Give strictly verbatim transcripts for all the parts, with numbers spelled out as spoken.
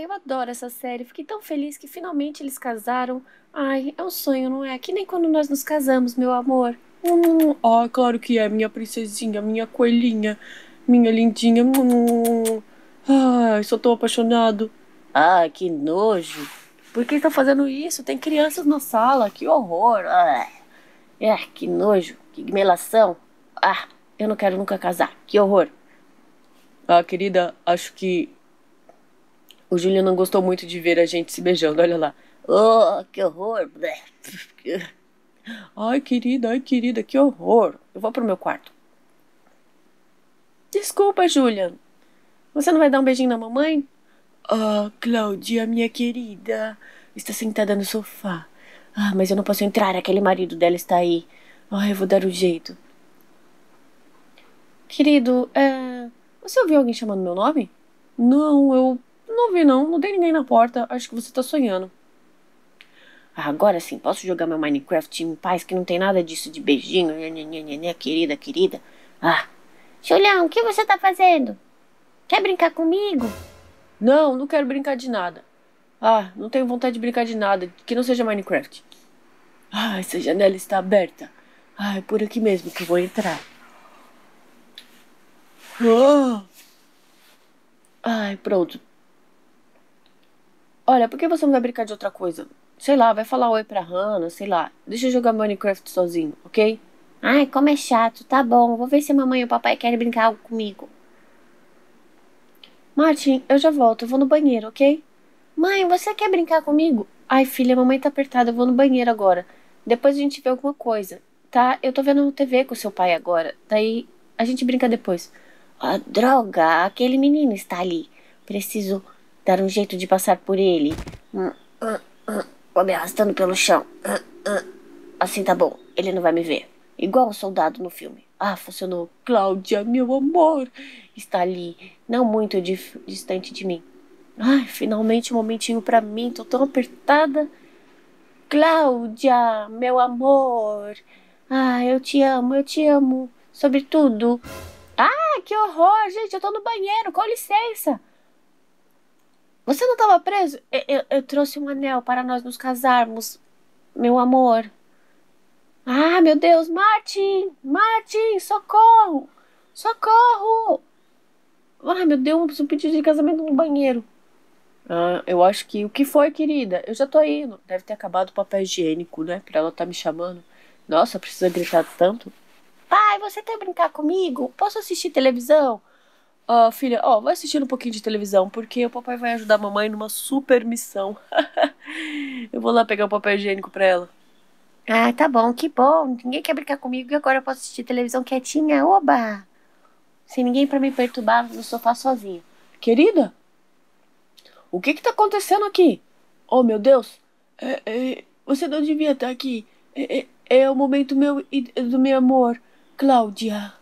Ai, eu adoro essa série. Fiquei tão feliz que finalmente eles casaram. Ai, é um sonho, não é? Que nem quando nós nos casamos, meu amor. Hum, ah, claro que é, minha princesinha, minha coelhinha, minha lindinha. Hum. Ai, só tô apaixonado. Ah, que nojo. Por que estão fazendo isso? Tem crianças na sala. Que horror. Ah, é, que nojo. Que melação. Ah, eu não quero nunca casar. Que horror. Ah, querida, acho que o Júlio não gostou muito de ver a gente se beijando, olha lá. Oh, que horror. Ai, querida, ai, querida, que horror. Eu vou pro meu quarto. Desculpa, Julian. Você não vai dar um beijinho na mamãe? Ah, Cláudia, minha querida, está sentada no sofá. Ah, mas eu não posso entrar, aquele marido dela está aí. Ai, eu vou dar um jeito. Querido, é... você ouviu alguém chamando meu nome? Não, eu não vi não, não tem ninguém na porta. Acho que você tá sonhando. Ah, agora sim, posso jogar meu Minecraft em paz, que não tem nada disso de beijinho, nhanhanhanhanha, querida, querida. Ah, Julião, o que você tá fazendo? Quer brincar comigo? Não, não quero brincar de nada. Ah, não tenho vontade de brincar de nada, que não seja Minecraft. Ah, essa janela está aberta. Ah, é por aqui mesmo que eu vou entrar. Ah. Ai, pronto. Olha, por que você não vai brincar de outra coisa? Sei lá, vai falar oi pra Hannah, sei lá. Deixa eu jogar Minecraft sozinho, ok? Ai, como é chato, tá bom. Vou ver se a mamãe e o papai querem brincar comigo. Martin, eu já volto, eu vou no banheiro, ok? Mãe, você quer brincar comigo? Ai, filha, a mamãe tá apertada, eu vou no banheiro agora. Depois a gente vê alguma coisa, tá? Eu tô vendo T V com seu pai agora. Daí a gente brinca depois. Ah, droga, aquele menino está ali. Preciso dar um jeito de passar por ele. Hum, hum, hum. Vou me arrastando pelo chão. Hum, hum. Assim tá bom, ele não vai me ver. Igual um soldado no filme. Ah, funcionou. Cláudia, meu amor. Está ali, não muito dif- distante de mim. Ai, finalmente um momentinho pra mim. Tô tão apertada. Cláudia, meu amor. Ah, eu te amo, eu te amo. Sobretudo. Ah, que horror, gente. Eu tô no banheiro, com licença. Você não tava preso? Eu, eu, eu trouxe um anel para nós nos casarmos, meu amor. Ah, meu Deus, Martin! Martin, socorro! Socorro! Ai, meu Deus, um pedido de casamento no banheiro. Ah, eu acho que... O que foi, querida? Eu já tô indo. Deve ter acabado o papel higiênico, né? Pra ela tá me chamando. Nossa, precisa gritar tanto. Pai, você quer brincar comigo? Posso assistir televisão? Ah, filha, ó, vai assistindo um pouquinho de televisão, porque o papai vai ajudar a mamãe numa super missão. Eu vou lá pegar o papel higiênico pra ela. Ah, tá bom, que bom. Ninguém quer brincar comigo e agora eu posso assistir televisão quietinha. Oba! Sem ninguém pra me perturbar no sofá sozinho. Querida, o que que tá acontecendo aqui? Oh, meu Deus, é, é, você não devia estar aqui. É, é, é o momento meu e do meu amor, Cláudia.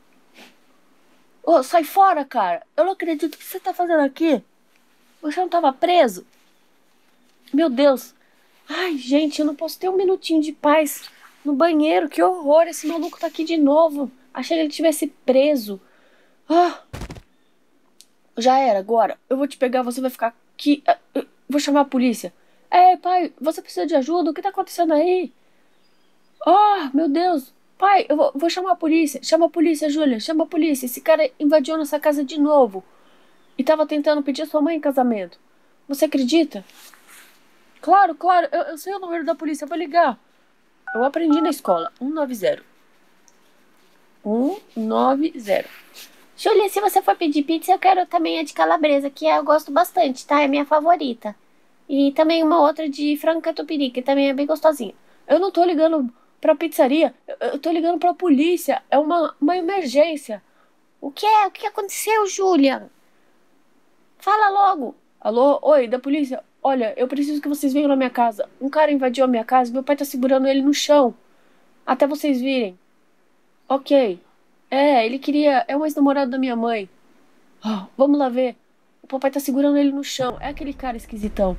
Ô, sai fora, cara. Eu não acredito. O que você tá fazendo aqui? Você não tava preso? Meu Deus. Ai, gente, eu não posso ter um minutinho de paz no banheiro. Que horror. Esse maluco tá aqui de novo. Achei que ele tivesse preso. Ah, já era agora. Eu vou te pegar, você vai ficar aqui. Ah, eu vou chamar a polícia. É, pai, você precisa de ajuda? O que tá acontecendo aí? Ah, meu Deus. Pai, eu vou, vou chamar a polícia. Chama a polícia, Júlia. Chama a polícia. Esse cara invadiu nossa casa de novo. E tava tentando pedir sua mãe em casamento. Você acredita? Claro, claro. Eu, eu sei o número da polícia. Eu vou ligar. Eu aprendi na escola. um nove zero. um nove zero. Júlia, se você for pedir pizza, eu quero também a de calabresa, que eu gosto bastante, tá? É minha favorita. E também uma outra de frango catupiry, que também é bem gostosinha. Eu não tô ligando pra pizzaria. Eu, eu tô ligando pra polícia. É uma, uma emergência. O que é? O que aconteceu, Júlia? Fala logo. Alô? Oi, da polícia? Olha, eu preciso que vocês venham na minha casa. Um cara invadiu a minha casa, meu pai tá segurando ele no chão. Até vocês virem. Ok. É, ele queria... É um ex-namorado da minha mãe. Ah, vamos lá ver. O papai tá segurando ele no chão. É aquele cara esquisitão.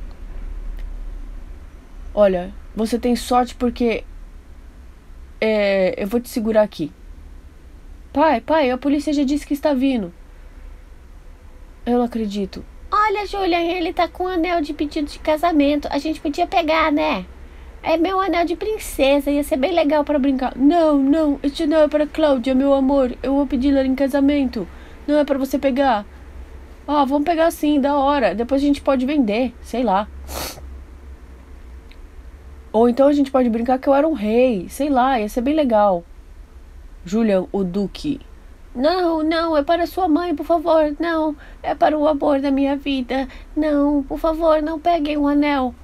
Olha, você tem sorte porque... É, eu vou te segurar aqui. Pai, pai, a polícia já disse que está vindo. Eu não acredito. Olha, Julian, ele tá com um anel de pedido de casamento. A gente podia pegar, né? É meu anel de princesa, ia ser bem legal pra brincar. Não, não, este anel é para Cláudia, meu amor. Eu vou pedir ela em casamento. Não é pra você pegar. Ah, vamos pegar sim, da hora. Depois a gente pode vender, sei lá. Ou então a gente pode brincar que eu era um rei, sei lá, ia ser bem legal. Julian, o Duque. Não, não, é para sua mãe, por favor. Não, é para o amor da minha vida. Não, por favor, não peguem o anel.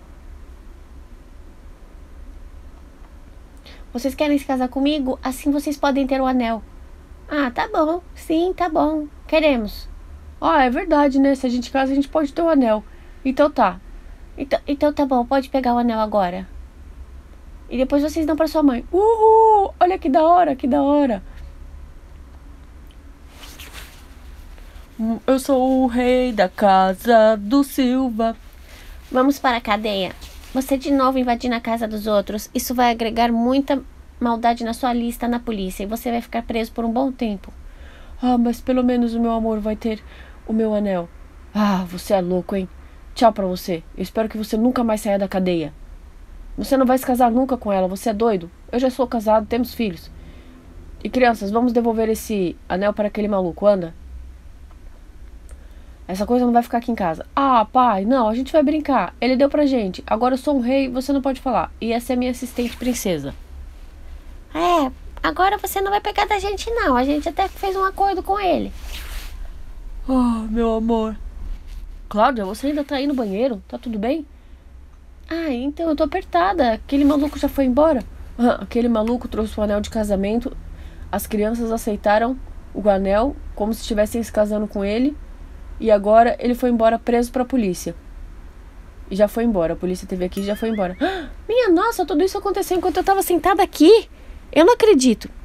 Vocês querem se casar comigo? Assim vocês podem ter o anel. Ah, tá bom. Sim, tá bom. Queremos. Ah, é verdade, né? Se a gente casa, a gente pode ter o anel. Então tá. Então, então tá bom, pode pegar o anel agora. E depois vocês dão pra sua mãe. Uhul! Olha que da hora, que da hora. Eu sou o rei da casa do Silva. Vamos para a cadeia. Você de novo invadindo a casa dos outros. Isso vai agregar muita maldade na sua lista na polícia. E você vai ficar preso por um bom tempo. Ah, mas pelo menos o meu amor vai ter o meu anel. Ah, você é louco, hein? Tchau pra você. Eu espero que você nunca mais saia da cadeia. Você não vai se casar nunca com ela. Você é doido? Eu já sou casado, temos filhos. E crianças, vamos devolver esse anel para aquele maluco. Anda. Essa coisa não vai ficar aqui em casa. Ah, pai, não, a gente vai brincar. Ele deu pra gente. Agora eu sou um rei, você não pode falar. E essa é a minha assistente princesa. É, agora você não vai pegar da gente, não. A gente até fez um acordo com ele. Ah, meu amor. Cláudia, você ainda tá aí no banheiro? Tá tudo bem? Ah, então eu tô apertada. Aquele maluco já foi embora? Ah, aquele maluco trouxe o anel de casamento. As crianças aceitaram o anel como se estivessem se casando com ele. E agora ele foi embora preso pra polícia. E já foi embora. A polícia esteve aqui e já foi embora. Minha nossa, tudo isso aconteceu enquanto eu tava sentada aqui? Eu não acredito.